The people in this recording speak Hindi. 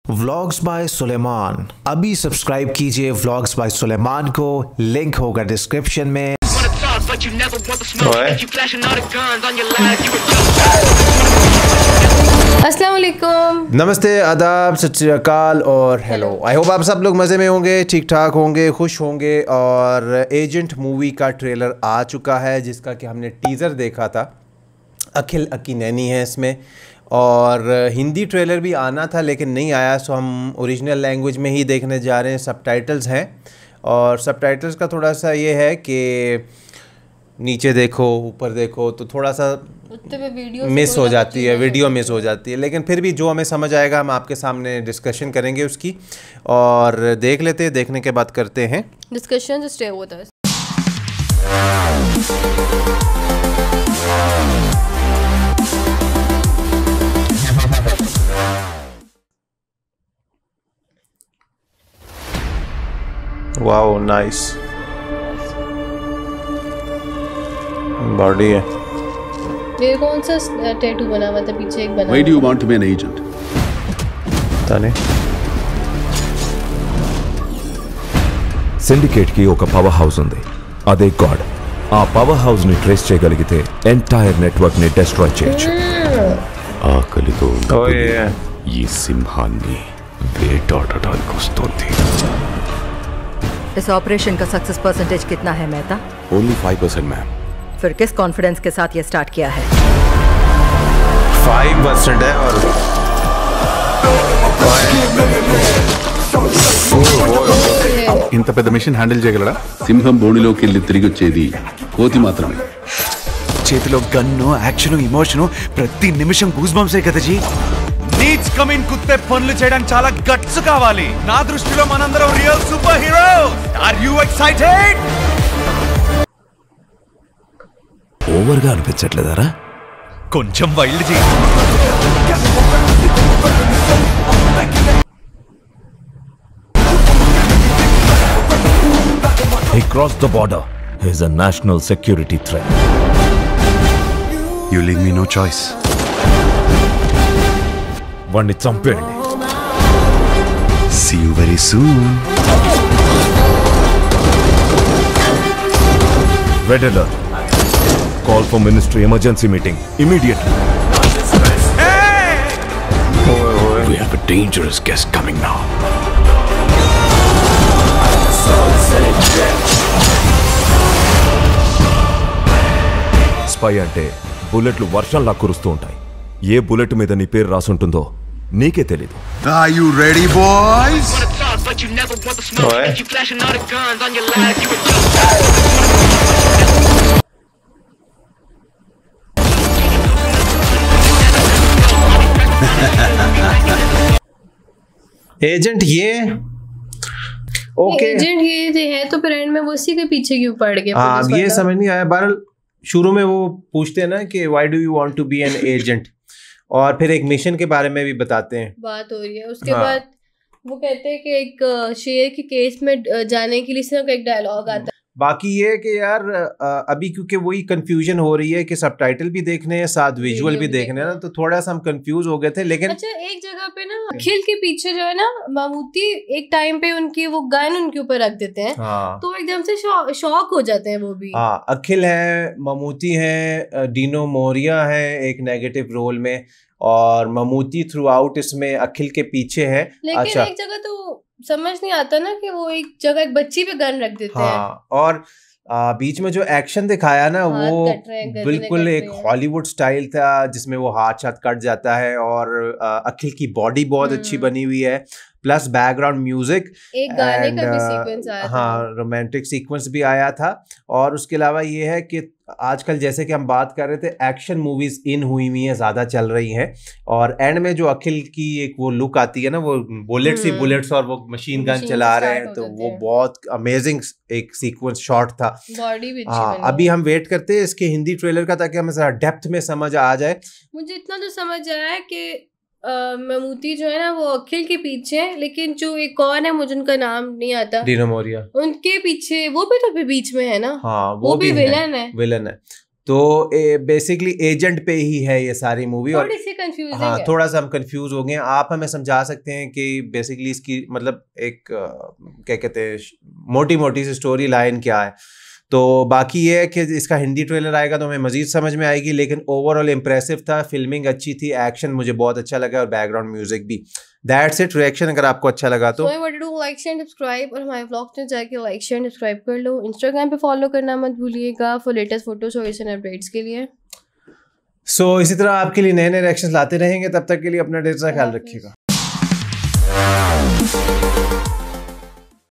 Vlogs bye Suleman. अभी सब्सक्राइब कीजिए व्लॉग्स बाय सुलेमान को, लिंक होगा डिस्क्रिप्शन में। अस्सलाम वालेकुम, नमस्ते, आदाब, सत श्री अकाल और हेलो। आई होप आप सब लोग मज़े में होंगे, ठीक ठाक होंगे, खुश होंगे। और एजेंट मूवी का ट्रेलर आ चुका है जिसका कि हमने टीज़र देखा था। अखिल अकीनैनी है इसमें और हिंदी ट्रेलर भी आना था लेकिन नहीं आया, सो हम ओरिजिनल लैंग्वेज में ही देखने जा रहे हैं। सबटाइटल्स हैं और सबटाइटल्स का थोड़ा सा ये है कि नीचे देखो ऊपर देखो तो थोड़ा सा मिस हो जाती है, वीडियो मिस हो जाती है, लेकिन फिर भी जो हमें समझ आएगा हम आपके सामने डिस्कशन करेंगे उसकी। और देख लेते हैं, देखने के बाद करते हैं discussion. Stay with us. Wow, nice body है। ये कौन सा टैटू बना हुआ था पीछे? एक बना। Why do you want to be an agent? ताने సిండికేట్ కి ఒక పవర్ హౌస్ ఉంది, అదే గాడ్. ఆ పవర్ హౌస్ ని ట్రేస్ చేయగలిగితే ఎంటైర్ నెట్వర్క్ ని డిస్ట్రాయ్ చేయొచ్చు. ఆకలితో ఈ సింహాన్ని వేటాడడానికి వస్తోంది. इस ऑपरेशन का सक्सेस परसेंटेज कितना है मेहता? Only 5% ma'am. फिर किस कॉन्फिडेंस के साथ ये स्टार्ट किया है? 5% है और ఇంత పెద్ద మిషన్ హ్యాండిల్ చేయగలడా? సింహం బోడిలోకి వెళ్ళి తిరిగి వచ్చేది కోతి మాత్రమే. చేతిలో గన్ను, యాక్షన్, ఇమోషను ప్రతి నిమిషం గూస్ బంప్సే కదా జీ. నీడ్స్ కమిన్ కుత్తే పనులు చేయడానికి చాలా గట్స్ కావాలి. నా దృష్టిలో మనందరం real super hero. Are you excited? Over గా అనిపించట్లేదారా? కొంచెం వైల్డ్ జీ. He crossed the border. He is a national security threat. You leave me no choice. వాడిని చంపేయండి. See you very soon. Red alert. Call for ministry emergency meeting immediately. We have a dangerous guest coming now. Spy అంటే బుల్లెట్లు వర్షంలా కురుస్తూ ఉంటాయి. ఏ బుల్లెట్ మీద నీ పేరు రాసుంటుందో నీకే తెలీదు. Are you ready boys? Agent ये ओके। एजेंट ये है तो फिर एंड में वो उसी के पीछे क्यों पड़ गए? हाँ, अब ये समझ नहीं आया। बहरहाल शुरू में वो पूछते हैं ना कि why do you want to be an agent, और फिर एक मिशन के बारे में भी बताते हैं, बात हो रही है। उसके बाद वो कहते हैं कि एक शेर के केस में जाने के लिए इसका एक डायलॉग आता है। बाकी ये है कि यार अभी क्योंकि वही कंफ्यूजन हो रही है कि सबटाइटल भी देखने हैं साथ विजुअल भी देखने हैं ना, तो थोड़ा सा हम कंफ्यूज हो गए थे। लेकिन अच्छा, एक जगह पे ना अखिल के पीछे जो है ना मामूती, एक टाइम पे उनकी वो गन उनके ऊपर रख देते हैं। हाँ, तो एकदम से शॉक हो जाते हैं वो भी। हाँ, अखिल है, ममूती है, डीनो मोरिया है एक नेगेटिव रोल में, और ममूती थ्रू आउट इसमें अखिल के पीछे है। लेकिन अच्छा, एक जगह तो समझ नहीं आता ना कि वो एक जगह एक बच्ची पे गन रख देते हैं। और बीच में जो एक्शन दिखाया ना वो बिल्कुल एक हॉलीवुड स्टाइल था जिसमें वो हाथ कट जाता है, और अखिल की बॉडी बहुत अच्छी बनी हुई है, प्लस बैकग्राउंड म्यूजिक, एक गाने का भी सीक्वेंस आया था। हाँ, रोमांटिक सीक्वेंस भी आया था। और उसके अलावा ये है कि आजकल जैसे कि हम बात कर रहे थे, एक्शन मूवीज इन हुई हुई हैं, ज़्यादा चल रही हैं, और एंड में जो अखिल की एक वो लुक आती है ना, वो बुलेट्स ही बुलेट्स और वो मशीन गन चला रहे हैं, तो वो बहुत अमेजिंग एक सीक्वेंस शॉट था। बॉडी भी हाँ, अभी हम वेट करते हैं इसके हिंदी ट्रेलर का ताकि हमें ज़रा डेप्थ में समझ आ जाए। मुझे इतना तो समझ आया है कि ममूती जो है ना वो अखिल के पीछे, लेकिन जो एक कौन है मुझे उनका नाम नहीं आता, डीनो मोरिया, उनके पीछे वो भी तो बीच में है ना। हाँ, वो भी विलन है। तो बेसिकली एजेंट पे ही है ये सारी मूवी। और हाँ, थोड़ा सा हम कंफ्यूज हो गए। आप हमें समझा सकते हैं कि बेसिकली इसकी मतलब एक क्या कहते हैं मोटी मोटी सी स्टोरी लाइन क्या है? तो बाकी ये है कि इसका हिंदी ट्रेलर आएगा तो हमें मजीद समझ में आएगी, लेकिन ओवरऑल इम्प्रेसिव था, फिल्मिंग अच्छी थी, एक्शन मुझे बहुत अच्छा लगा और बैकग्राउंड म्यूजिक भी। That's it. रिएक्शन अगर आपको अच्छा लगा तो लाइक शेयर सब्सक्राइब, और हमारे व्लॉग्स में जाके लाइक शेयर सब्सक्राइब कर लो। इंस्टाग्राम पे फॉलो करना मत भूलिएगा फॉर लेटेस्ट फोटोज और रिसेंट अपडेट्स के लिए। सो इसी तरह आपके लिए नए नए रिएक्शंस लाते रहेंगे। तब तक के लिए अपना ढेर सारा ख्याल रखिएगा।